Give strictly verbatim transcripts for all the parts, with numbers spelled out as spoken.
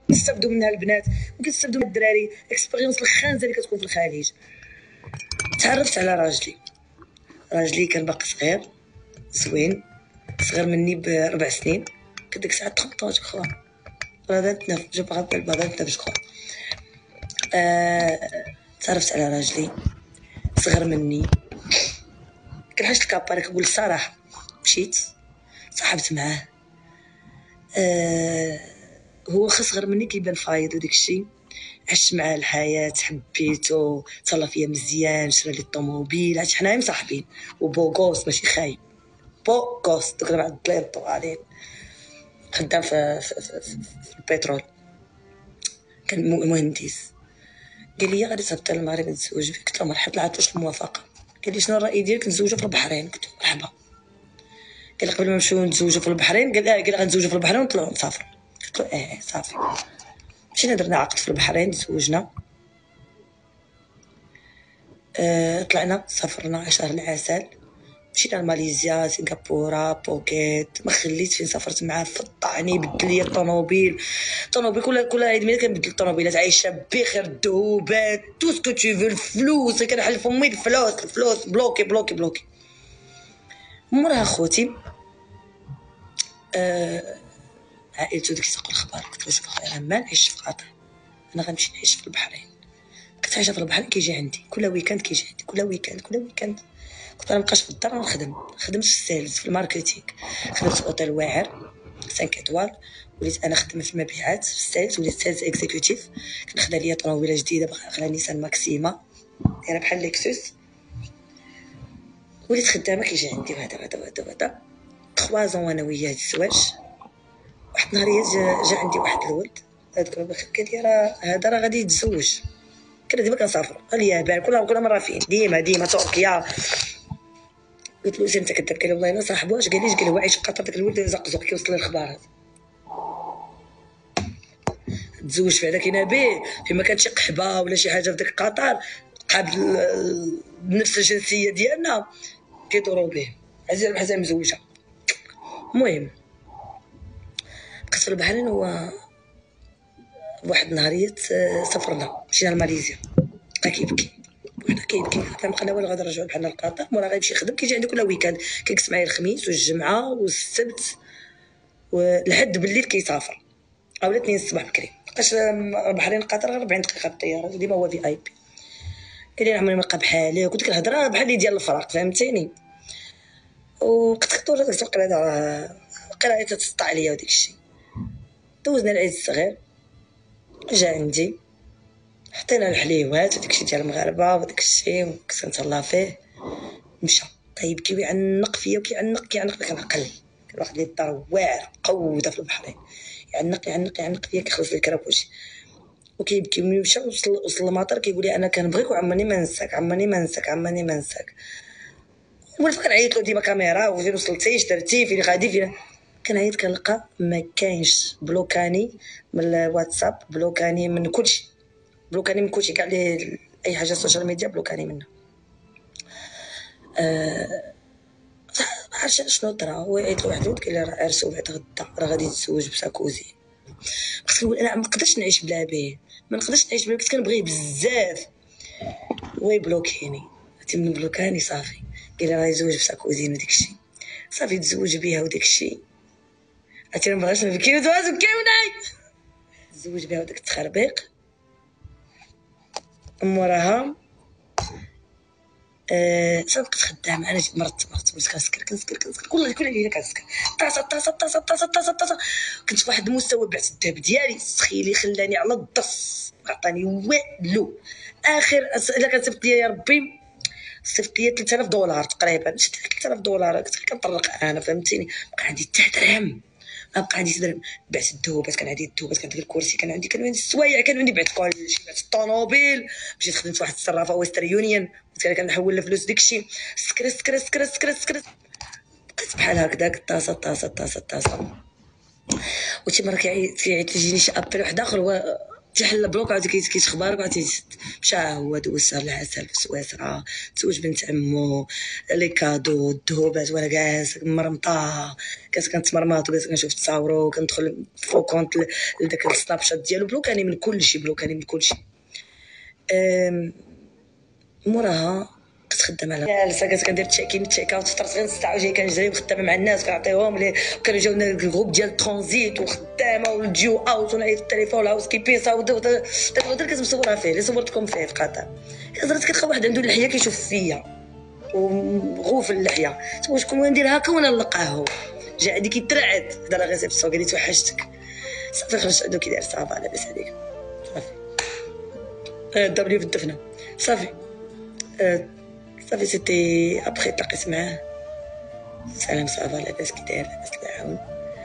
كنستافدوا منها البنات وكنستافدوا من الدراري. اكسبيريونس الخانزه اللي كتكون في الخليج. تعرفت على راجلي راجلي كان باقي صغير زوين، صغر مني بربع سنين. كنت ديك الساعه ثمنطاش خوا راه نف جو بغابل بغابل نف خوا. آه... تعرفت على راجلي صغر مني، كنحس الكاباري كنقول الصراحه. مشيت صاحبت معاه. آه... هو خا صغر مني كيبان فايض وداك الشيء. عشت معاه الحياه، حبيتو، تهلا فيا مزيان، شرا لي الطوموبيل، هادشي حنايا مصاحبين. وبوغوس ماشي خايب، بوغوس دوك مع الدليل الطوالين، خدام في, في, في, في, في البترول، كان مهندس. قال لي غادي تهبط للمغرب نتزوج بك. قلت له مرحبا، طلعت واش الموافقه. قال لي شنو الراي ديالك نتزوجوا في البحرين؟ قلت له مرحبا. قال لي قبل ما نمشيو نتزوجوا في البحرين، قال لي قال غنتزوجوا في البحرين ونطلعوا نسافروا. قلت له اه صافي. مشينا درنا عقد في البحرين، تزوجنا. أه طلعنا سافرنا شهر العسل، مشينا لماليزيا، سنغافوره، بوكيت. ما خليت فين سافرت معاه فطعني، بدل لي الطوموبيل. الطوموبيل كل كل عيد ميلاد كنبدل الطوموبيلات، عايشه بخير، الذهوبات، تو سكو تو فو، الفلوس كنحل فمي الفلوس الفلوس بلوكي بلوكي بلوكي. موراها خوتي أه عائلته ديك تقول الاخبار. قلت له شوف اخويا، ما نعيش في قطر، انا غنمشي نعيش في البحرين. كنت عايشه في البحرين، كيجي عندي كل ويكاند، كيجي عندي كل ويكاند كل ويكاند. كنت انا مابقاش في الدار نخدم، خدمت في السيلز في الماركتينغ، خدمت في اوتيل واعر خمسة ايطوال. وليت انا خدمه في المبيعات في السيلز، وليت سيلز اكزيكوتيف. كنخدم ليا طوموبيله جديده بغا غلا نيسان ماكسيما دايره بحال ليكسوس. وليت خدامه كيجي عندي وهذا وهذا وهذا وهذا. ثلاثة زون انا وياه الزواج. واحد النهار جا, جا عندي واحد الولد هذاك بخير، قال لي راه هذا راه غادي يتزوج. كنا ديما كنسافروا اليابان، كل كل مره فين، ديما ديما تركيا. قلت له واش انت كذاب؟ قال لي والله الا صاحبو. واش قال لي؟ قال لي هو عايش في قطر، داك الولد زقزق كيوصل لي الاخبار هذا تزوج بعدا كاينه به فيما كانت شي قحبه ولا شي حاجه في ديك قطر قابل بنفس الجنسيه ديالنا كيدوروا به عزيز بحال مزوجه. المهم بقيت في البحرين. هو واحد النهاريات سافرنا، مشينا لماليزيا. بقى كيبكي وحنا كيبكي، فبقينا ولا غادي نرجعوا بحالنا لقطر. مورا غيمشي يخدم، كيجي عندي كل ويكاند، كيكس معايا الخميس والجمعه والسبت ولحد بالليل كيسافر، او الاثنين الصباح بكري. بقاش البحرين قطر غير أربعين دقيقه بالطياره، ديما هو في اي بي. قال لي عمري ما نلقى بحالي، وكنت كنهضر بحال اللي ديال الفراق، فهمتيني. وبقيت كنت داك القرايه راه القرايه تتسطى عليا وداك الشيء. دوزنا العيد الصغير، جا عندي، حطينا الحليوات وداك الشيء ديال المغاربه وداك الشيء، وكنت نتهلا فيه. مشى طيب كيعنق فيا وكيعنق كيعنق كنعقل. كان واحد لي الدار واعر قوده في البحرين، يعنق يعنق يعنق فيا، كيخلص لي الكرا كلشي وكيبكي. ملي مشى وصل وصل للمطار كيقول لي انا كنبغيك وعمرني ما ننساك، عمرني ما ننساك، عمرني ما ننساك. ولف كنعيط له ديما كاميرا، وفين وصلتي، اش درتي، فين غادي، فين كنعيط. كنلقى ما كاينش، بلوكاني من الواتساب، بلوكاني من كلشي، بلوكاني من كلشي كاع لي اي حاجه السوشيال ميديا بلوكاني منها. أه... عرفت شنو طرا. هو عيط له واحد الولد قال لي راه عرسو بعد غدا، راه غادي يتزوج بساكوزي. بقيت كنقول انا ما نقدرش نعيش بلا بيه، ما نقدرش نعيش بلا، كنت كنبغيه بزاف. هو يبلوكيني، عرفتي من بلوكاني صافي. قال لي راه يتزوج بساكوزي وداك الشيء، صافي تزوج بها وداك الشيء. عرفتي ما بغاش نبكي ودواز بكاوناي. تزوج بها وداك التخربيق. موراها أه صافي بقيت خدامه. انا جيت مرت مرت بقيت كنسكر كنسكر كنسكر كل كل ليله كنسكر، طاسه طاسه طاسه طاسه طاسه طاسه. كنت في واحد المستوى، بعت الذهب ديالي سخيلي خلاني على الضص، ما عطاني والو. اخر الا كنصيفط ليا يا ربي، صيفط ليا ثلاثة آلاف دولار تقريبا، شفت ثلاثة آلاف دولار كنت كنطرق انا، فهمتيني. بقى عندي حتى درهم، ما بقى عندي درهم. بعت الذهوبات، كان عندي الذهوبات، كان عندي الكرسي، كان عندي كان عندي السوايع، كان عندي بعت كلشي. بعت الطوموبيل، مشيت خدمت في واحد الصرافه ويستر يونيون، كنت كنحول الفلوس داكشي. سكرت سكرت سكرت سكرت سكرت بقيت بحال هكذاك، طاسه طاسه طاسه طاسه. وشي مره كيعيط كيعيط يجيني شي ابل واحد اخر، هو تحل البلوك عاود كيت اخبارك عاود مشى هو دوز شهر العسل في سويسرا، تزوج بنت عمو، لي كادو الذهوبات وانا جالس مرمطه، كانت كنتمرمط وكانت كنشوف تصاورو وكندخل فو كونت لداك السناب شات ديالو بلوكاني من كلشي بلوكاني من كلشي. موراها كنت خدامه على جالسه كنت كندير تشيكين تشيك اوت، فطرت غير ستة وجاي كنجري وخدامه مع الناس كنعطيهم لي، وكانوا جاونا الجروب ديال ترانزيت وخدامه والجيو اوت ونعيط في التليفون الهاوس كيبي صاوب داك الهضره كنت مصوره فيه اللي صورتكم فيه في قطر. هضرت كتلقى واحد عنده اللحيه كيشوف فيا وغوف اللحيه، تقول شكون ندير هكا وانا نلقاه جا عندي كيترعد هضره غير في السوق قالت وحشتك صافي خرجت عنده كيداير صافا لاباس عليك صافي دبليو في الدفنه صافي صافي سيتي ابخي تلاقيت معاه سلام صافا لاباس كي داير لاباس الله يعاون.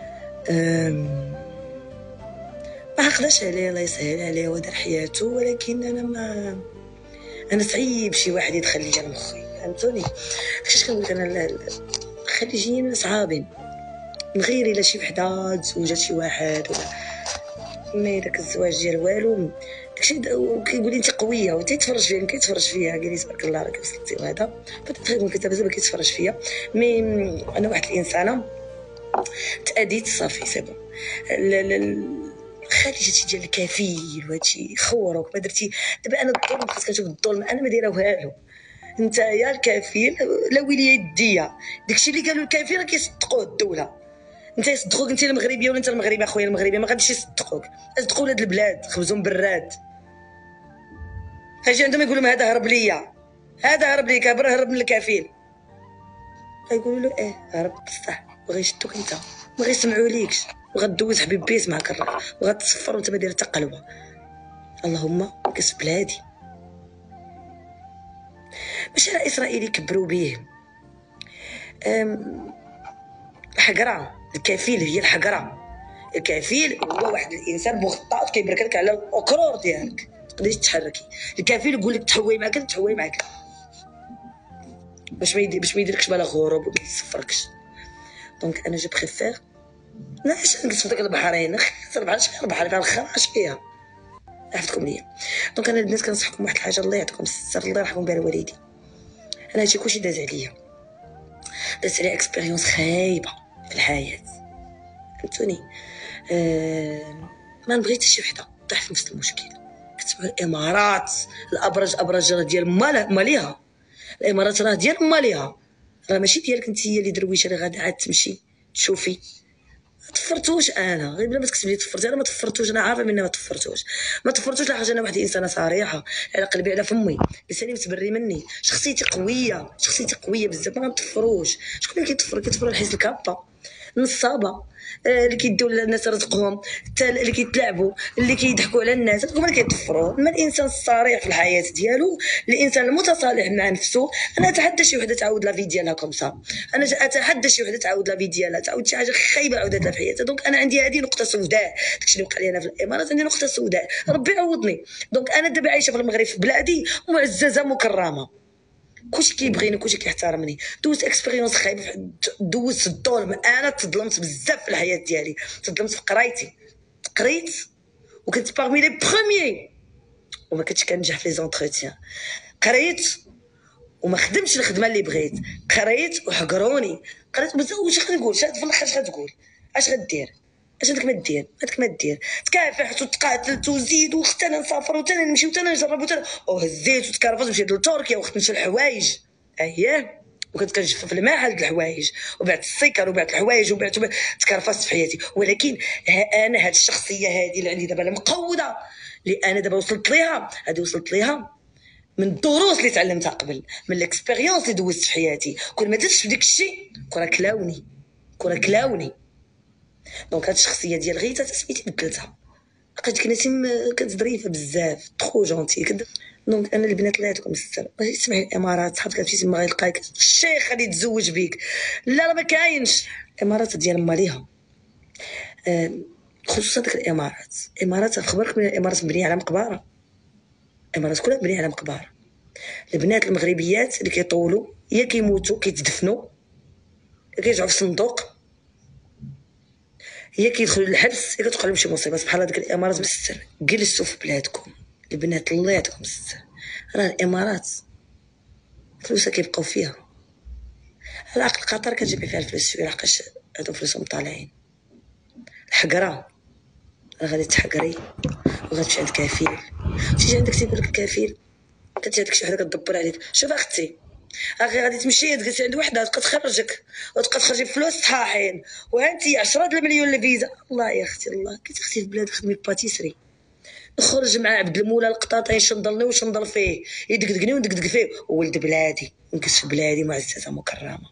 ما عقداش عليه الله يسهل عليه ودار حياته، ولكن انا ما انا صعيب شي واحد يدخل ليا لمخي فهمتوني. فاش كنقول لك انا الخليجيين صعابين من غير الا شي وحده تزوجات شي واحد ولا ما داك الزواج ديال والو داكشي كيقول لي انت قويه وتيتفرج فيا كيتفرج فيا قال لي تبارك الله راك وصلتي وهذا فتخيل كنت بزاف كيتفرج فيا مي انا واحد الانسانه تاديت صافي سي بون. خارجتي ديال الكفيل وهادشي خورك ما درتي دابا انا الظلم خاصك كنشوف الظلم انا ما دايره والو. انت يا الكفيل لا وليه يديا داكشي اللي قالوا الكفيل راه كيصدقوه الدوله. انت يصدقوك انت المغربيه ولا انت المغربي اخويا المغربي ما غاديش يصدقوك، يصدقوا ولاد البلاد خبزهم براد. اجي عندهم يقولوا هذا هرب ليا هذا هرب ليا كبر هرب من الكفيل، غيقولوا له اه هرب بصح وغيشدوك انت ما غيسمعوا ليكش وغدوز حبيب بيس معاك الراجل وغتصفر وانت ما داير حتى قلبه. اللهم كسب بلادي باش على اسرائيل يكبروا به. الحقره الكفيل هي الحقره. الكفيل هو واحد الانسان مغطاط كيبرك لك على الاكرور ديالك تقدري تحركي. الكفيل يقول لك تحوي معاك تحوي معاك باش ما يدير باش ما يديركش بلا غروب وما يصفركش. دونك انا جو بريفير علاش نجلس في داك البحرين خاص البحر شحال البحر فيها الخراش فيها عرفتكم ليا. دونك انا البنات كنصحكم واحد الحاجه الله يعطيكم الستر الله يرحم بها الوالدين. انا هادشي كلشي داز عليا داز عليا اكسبيريونس خايبه في الحياه فهمتوني. أه ما نبغيتش شي وحده طيح في نفس المشكل. كتسمعوا الامارات الابرج ابرج راه ديال ماليها الامارات راه ديال ماليها راه ماشي ديالك انت هي اللي درويشه اللي غادا عاد تمشي تشوفي. ما تفرتوش انا غير بلا ما تكتب لي تفرتي انا ما تفرتوش انا عارفه مني ما تفرتوش ما تفرتوش لحاجه انا واحد الانسانه صريحه على قلبي على فمي لساني متبري مني شخصيتي قويه شخصيتي قويه بزاف ما نتفروش. شكون اللي كيتفر كيتفر الحس الكابه نصابه اللي كيديو للناس رزقهم اللي كيتلاعبوا اللي كيضحكوا على الناس هما اللي كيتفروا. اما الانسان الصريح في الحياه ديالو الانسان المتصالح مع نفسه. انا اتحدى شي وحده تعاود لا في ديالها كومسا انا اتحدى شي وحده تعاود لا في ديالها تعاود شي حاجه خايبه عاودتها في حياتها. دونك انا عندي هذه نقطه سوداء داكشي اللي وقع لي انا في الامارات عندي نقطه سوداء ربي يعوضني. دونك انا دابا عايشه في المغرب في بلادي معززه مكرمه كلشي كيبغيني كلشي كيحترمني. دوزت اكسبيريونس خايبه دوزت الظلم انا تظلمت بزاف في الحياه ديالي تظلمت في قرايتي قريت وكنت باغمي لي بروميي وما كنتش كنجح في لي زونتروتيان. قريت وما خدمتش الخدمه اللي بغيت قريت وحقروني قريت بزاف واش غنقول شاد في الاخر اش غتقول اش غدير اش هذاك ما دير هذاك ما دير تكافحت وتقاتلت وزيد وخت انا نسافر وتا انا نمشي وتا انا نجرب وتا وهزيت وتكرفت مشيت لتركيا وخدمت في الحوايج اييه وكنت كنجف في الماء هاد الحوايج وبعت السكر وبعت الحوايج وبعت تكرفست في حياتي. ولكن انا هاد الشخصيه هادي اللي عندي دابا مقوده اللي انا دابا وصلت ليها هادي وصلت ليها من الدروس اللي تعلمتها قبل من الاكسبيريونس اللي دوزت في حياتي. كون ما درتش في داك الشيء كون كلاوني كون كلاوني. دونك هاد الشخصيه ديال غيتا سميتي بدلتها لقيت كنتي كنت ظريفه بزاف ترو جونتي. دونك انا البنات الله يعطيكم الستر بغيتي تسمعي الامارات صحابك مشيتي تما غيلقاك الشيخ غادي يتزوج بيك لا راه ما كاينش. الامارات ديال ماليها أه خصوصا ديك الامارات الامارات خبرك من الامارات مبنيه على مقبره. الامارات كلها مبنيه على مقبره. البنات المغربيات اللي كيطولوا يا كيموتوا كيتدفنوا يا كيرجعوا في صندوق هي كيدخلوا للحبس هي كتوقع لهم شي مصيبه. سبحان الله ديك الامارات بالستر. جلسوا في بلادكم البنات الله يعطيكم الستر. راه الامارات فلوسها كيبقاو فيها. على العقل قطر كتجيبي فيها الفلوس شويه لحقاش هادو فلوسهم طالعين. الحقره راه غادي تحقري وغتمشي عند كفيل. تيجي عندك تيقول لك الكفيل كتجي عندك شي وحده كتدبر عليك. شوف اختي اخي غادي تمشي تجلسي عند وحده تبقى تخرجك وتبقى تخرجي بفلوس صحاحين وانتي عشرة د المليون الفيزا. الله يا اختي الله كنت اختي في بلاد خدمي باتيسري نخرج مع عبد المولى القطاطين شنضلني وشنضل فيه يدقدقني وندقدق فيه ولد بلادي ونكس في بلادي معززه مكرمه.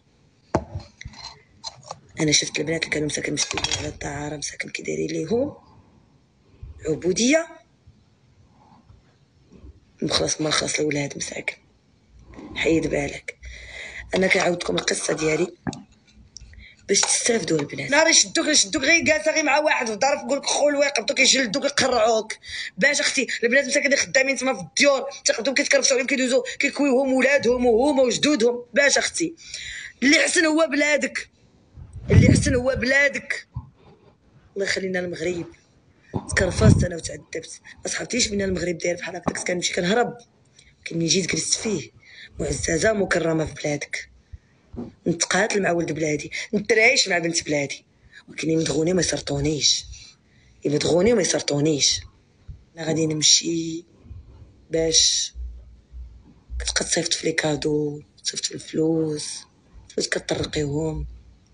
انا شفت البنات اللي كانوا مساكن مشتيين على الطهاره مساكن كي دايرين ليهم عبوديه مخلص ما خلص الاولاد مساكن. حيد بالك انا كنعاودكم القصه ديالي باش تستافدوا البنات. نهار يشدوك يشدوك غير جالسه غير مع واحد في الدار يقول لك خول ويقبطوك يجلدوك يقرعوك. باش اختي البنات مساكن خدامين تما في الديور تقدم كيتكرفسوا عليهم كيدوزوا كيكويوهم ولادهم وهما وجدودهم. باش اختي اللي حسن هو بلادك اللي حسن هو بلادك. الله يخلينا المغرب. تكرفست انا وتعذبت ما صحبتيش بينا المغرب داير بحال هكاك. كنمشي كنهرب كني جيت جلست فيه معززه مكرمه في بلادك. نتقاتل مع ولد بلادي نترايش مع بنت بلادي ولكن يمدغوني وما يسرطونيش يمدغوني وما يسرطونيش. انا غادي نمشي باش كتبقى تصيفط في لي كادو تصيفط في الفلوس فلوس كطرقيهم.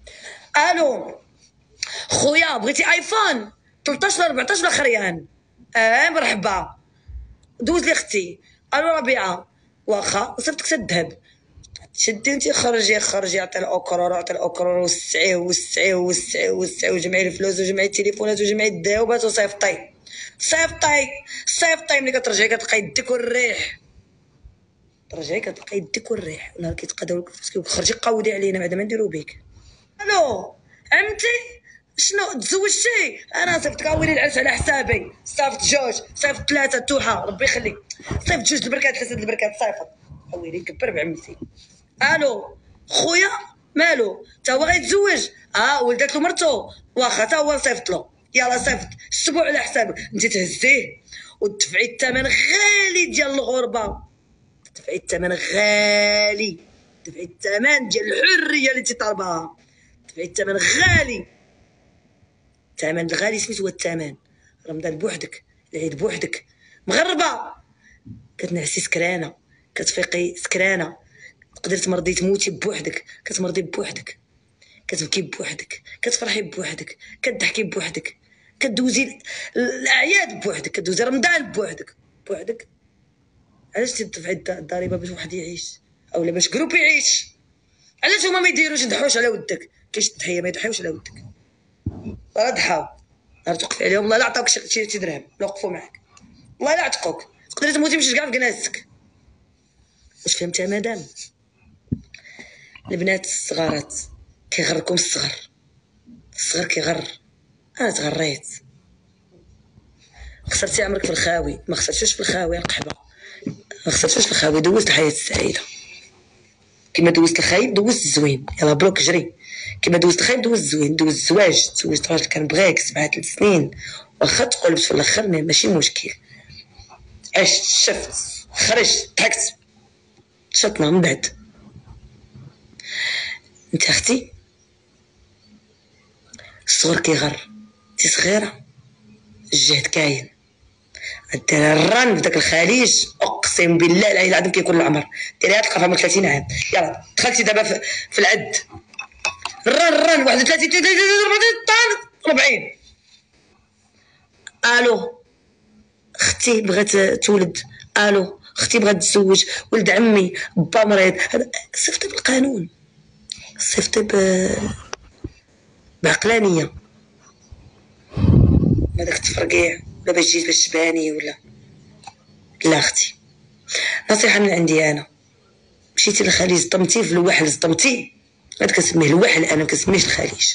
الو خويا بغيتي ايفون ثلاثطاش ولا أربعطاش ولا خريان؟ اه مرحبا دوز لي اختي. الو ربيعه واخا صيفطك حتى الذهب شدي انتي خرجي خرجي عطي الاوكرور عطي الاوكرور وسعيه وسعيه وسعيه وسعيه وجمعي الفلوس وجمعي التليفونات وجمعي الذهبات وصيفطي صيفطي صيفطي. ملي كترجعي كتلقاي يدك والريح ترجعي كتلقاي يدك والريح. نهار كيتقاداو لك الفلوس كيقول خرجي قودي علينا بعدا ما نديرو بك. الو عمتي شنو تزوجتي؟ انا صيفطك ويلي العرس على حسابي. صيفط جوج صيفط ثلاثه توحه ربي يخليك. صيفط جوج البركات ثلاثه البركات صيفط ويلي كبر بعمتي. الو خويا مالو تا هو غيتزوج؟ اه ولدت له مرتو واخا تا هو صيفط له. يلا صيفط السبوع على حسابك انت تهزيه وتدفعي الثمن غالي ديال الغربه. تدفعي الثمن غالي تدفعي الثمن ديال الحريه اللي تطالبها. تدفعي الثمن غالي الثمن الغالي سميتو هو الثمن. رمضان بوحدك العيد بوحدك مغربه كتنعسي سكرانه كتفيقي سكرانه تقدر تمرضي تموتي بوحدك كتمرضي بوحدك كتبكي بوحدك كتفرحي بوحدك كتضحكي بوحدك كدوزي الاعياد بوحدك كدوزي رمضان بوحدك بوحدك. علاش تدفعي الضريبه باش واحد يعيش اولا باش جروب يعيش؟ علاش هما ما يديروش يضحوش على ودك؟ كاينش تضحيه ما يضحيوش على ودك راه ضحاو نهار توقفي عليهم الله لا عطاوك شي درهم لا وقفوا معاك الله لا عتقوك تقدري تموتي باش كاع في كنازتك. واش فهمتي مدام؟ البنات الصغارات كيغركم الصغر الصغر كيغر. انا تغريت خسرتي عمرك في الخاوي ما خسرتوش في الخاوي القحبه ما خسرتوش في الخاوي دوزت الحياه السعيده كما دوزت الخايب دوزت الزوين. يلا بروك جري كما دوزت الخايب دوزت الزوين دوزت الزواج تزوجت راجل كان بغاك سبعة ثلاث سنين واخا تقلبت في الاخر ماشي مشكل. عشت شفت خرجت ضحكت شطنا من بعد. انت اختي الصغر كيغر انت صغيره الجهد كاين ديري الران في داك الخليج اقسم بالله العلي العظيم كيكون العمر ديريها تلقى فيها ثلاثين عام. يلا دخلتي دابا في, في العد الران الران واحد ثلاثين أربعين. الو اختي بغات تولد. الو اختي بغات تزوج ولد عمي با مريض. صيفطي بالقانون صيفطي ب بعقلانيه ما داك التفرقيع ولا باش جيت باش تباني ولا لا. اختي نصيحه من عندي انا مشيتي للخليج صدمتي في الوحل صدمتي هذا كنسميه الوحل انا ما كنسميهش الخليج.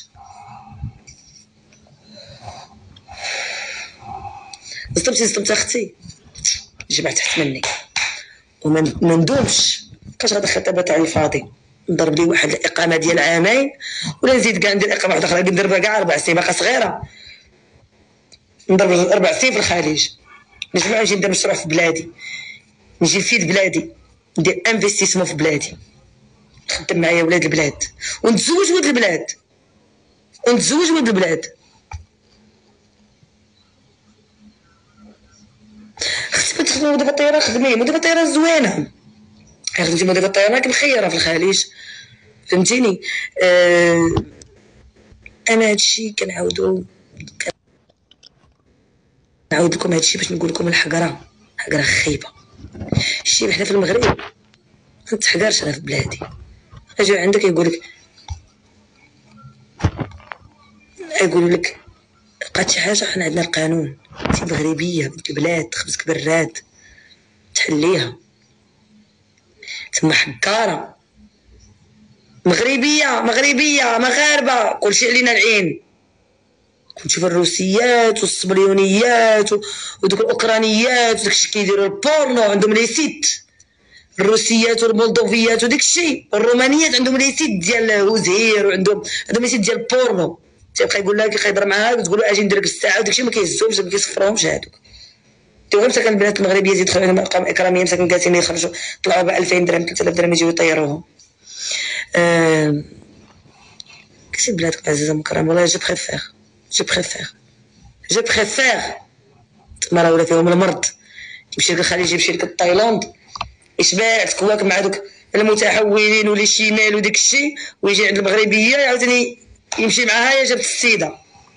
صدمتي صدمتي اختي جمعت تحت مني وما ندومش بقاش غادا خطابات على الفاضي نضرب لي واحد الاقامه ديال عامين ولا نزيد كاع ندير اقامه واحده اخرى نديرها كاع اربع سنين باقا صغيره، نضرب اربع سنين في الخليج، نجمع نجي ندير مشروع في بلادي، نجي نفيد بلادي، ندير انفستيسمون في بلادي، نخدم معايا ولاد البلاد ونتزوج ولاد البلاد ونتزوج ولاد البلاد. اختي تخدمي مضيفه الطيران خدمي مضيفه الطيران زوينه، خدمتي مضيفه الطيران راك مخيره في الخليج فهمتيني. آه انا هادشي كنعاودو نعاود لكم هادشي باش نقول لكم الحقره حقره خايبه. الشيب حنا في المغرب ما نتحقرش، انا في بلادي اجي عندك يقول لك يقول لك لقات شي حاجه، حنا عندنا القانون، انت مغربيه بنت البلاد خبزك براد تحليها، تما حكاره مغربيه مغربيه مغاربه كلشي علينا العين. كنشوف الروسيات والصبليونيات ودوك الاوكرانيات وداكشي كيديروا البورنو عندهم لي سيت، الروسيات والمولدوفيات وداك الشيء، الرومانيات عندهم لي سيت ديال وزهير وعندهم عندهم لي سيت ديال البورنو، تيبقى يقول لها كيهضر معاها وتقول له اجي ندير لك الساعه وداك الشيء ما كيهزوهمش ما كيصفروهمش هادوك. تو غير مساكن البنات المغربيه زيد دخلوا مقام اكراميه مساكن جالسين يخرجوا طلعوا ب ألفين درهم ثلاثة آلاف درهم يجيو يطيروهم. أه... كسي بلادك عزيزه مكرم والله جو بريفير جو بريفير جو بريفير تما راه ولا فيهم المرض، تمشي لك الخليج يمشي لك لتايلاند يشبع تكواك مع دوك المتحولين ولي شيمال وداك الشيء، ويجي عند المغربيه عاوتاني يمشي معاها يا جابت السيده.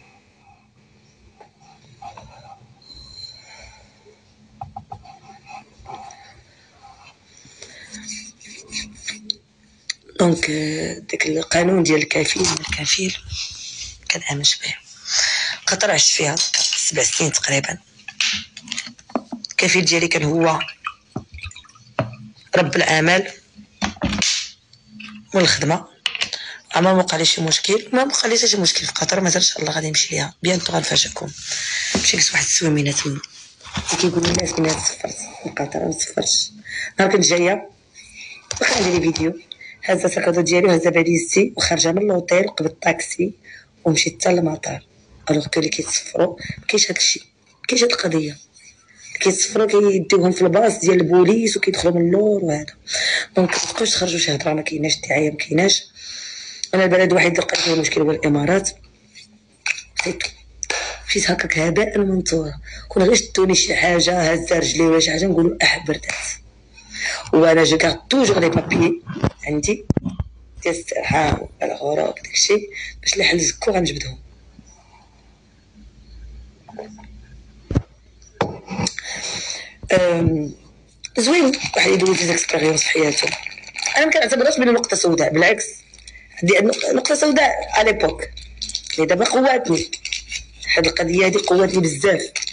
دونك داك القانون ديال الكفيل الكفيل كنامنش به، خاطر عشت فيها سبع سنين تقريبا. الكفيل ديالي كان هو رب العمل والخدمه، عمر ما وقع لي شي مشكل، ما وقع لي حتى شي مشكل في قطر، مازال ان شاء الله غادي نمشي ليها بيانتو غنفاجئكم. مشيت لواحد السويمينه تما كيقولوا الناس بلي سفرت في قطر ما سفرتش. نهار كنت جايه واخا عندي لي فيديو هازه الساكادو ديالي وهازه فاليزتي وخارجه من لوطيل قبل الطاكسي ومشيت حتى للمطار. الوغ كو اللي كيتسفروا مكاينش هاد الشيء، مكاينش هاد القضيه، كيتسفروا كيديوهم في الباص ديال البوليس وكيدخلوا من اللور وهذا. دونك متبقاوش تخرجوا شي هضره، ما كايناش الدعايه ما كايناش. انا البلد الوحيد اللي لقيت فيه المشكل هو الامارات، مشيت هكاك هباء منثورا، كون غير شدوني شي حاجه هزه رجلي ولا شي حاجه نقولوا اح بردات. وانا جو كارد توجور لي بابيي عندي ديال الاستراحه والغراب داكشي باش اللي حل زكو غنجبدهم. زوين واحد يدوز لي زيكسبيريونس في حياته، انا ما كنعتبرهاش بلي نقطه سوداء، بالعكس عندي نقطه سوداء على ليبوك اللي دابا قواتني. هاد القضيه هادي قواتني بزاف.